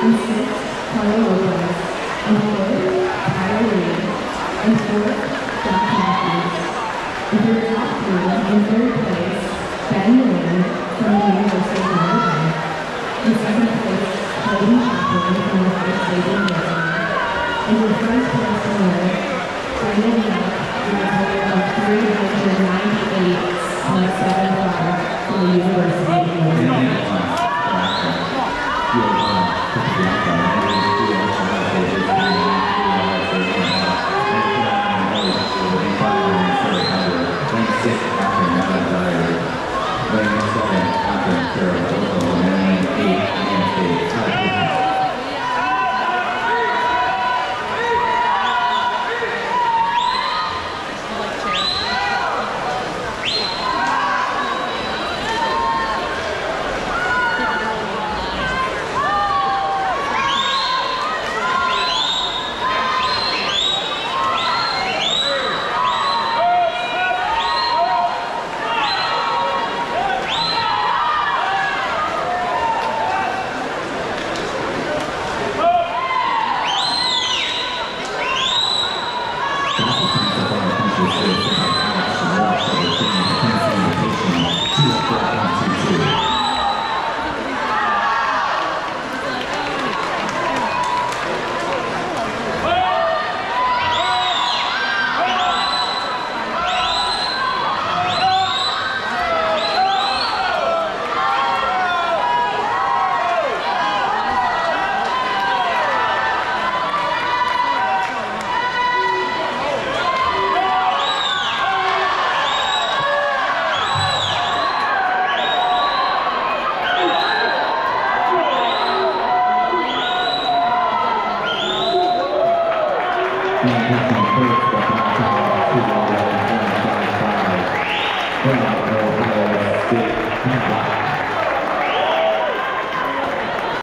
In sixth, Carla Lopez. In fifth, Tyler Reed. In fourth, Jack Matthews. With your top three, in third place, Ben Lane from the University of Notre Dame. In second place, Clayton Chaplin from the First Lady University. And in first place winner, Brandon Young with a total of 398.75 from the University of Notre Dame. Thank you.